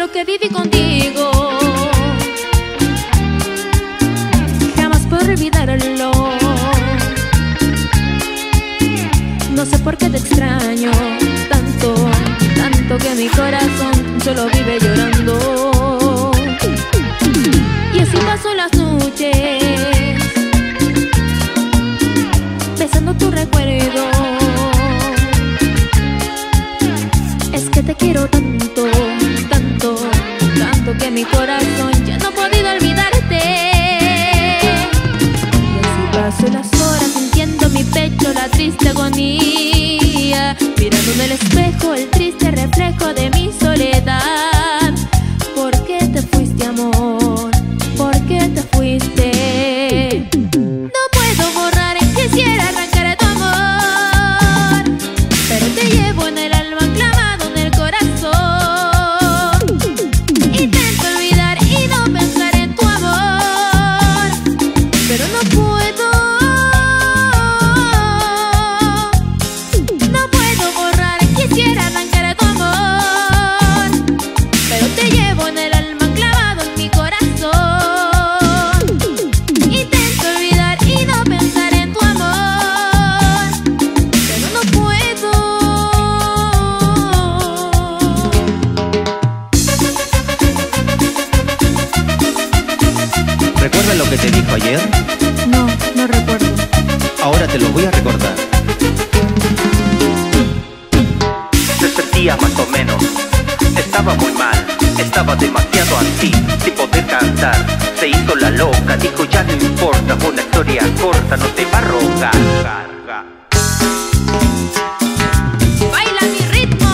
lo que viví contigo, jamás podré olvidarlo. No sé por qué te extraño tanto, tanto que mi corazón solo vive llorando. Y así paso las noches besando tu recuerdo. Es que te quiero tanto, tanto, tanto que mi corazón ya no ha podido olvidarte. Y así paso las horas sintiendo mi pecho la triste agonía, mirando en el espejo el triste reflejo de mi soledad. ¿Por qué te fuiste, amor? ¿Por qué te fuiste? No puedo borrar, quisiera arrancar tu amor, pero te llevo en el alma clavado en el corazón. Intento olvidar y no pensar en tu amor, pero no puedo. No puedo borrar, quisiera arrancar tu amor, pero te llevo en el alma clavado en mi corazón. Intento olvidar y no pensar en tu amor, pero no puedo. ¿Recuerdas lo que te dijo ayer? No, no recuerdo. Ahora te lo voy a recordar. Se sentía más o menos, estaba muy mal, estaba demasiado así, sin poder cantar. Se hizo la loca, dijo ya no importa, fue una historia corta, no te va a rogar. ¡Baila mi ritmo!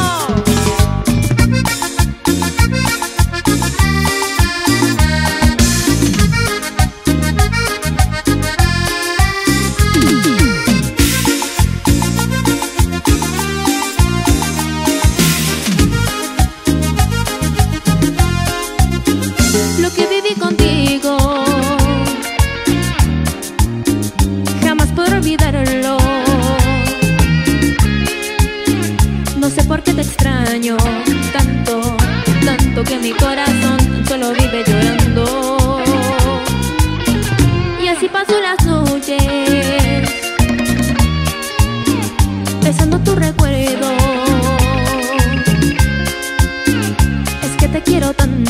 Lo que viví contigo, jamás podré olvidarlo. No sé por qué te extraño tanto, tanto que mi corazón solo vive llorando. Y así paso las noches besando tu recuerdo. Es que te quiero tanto,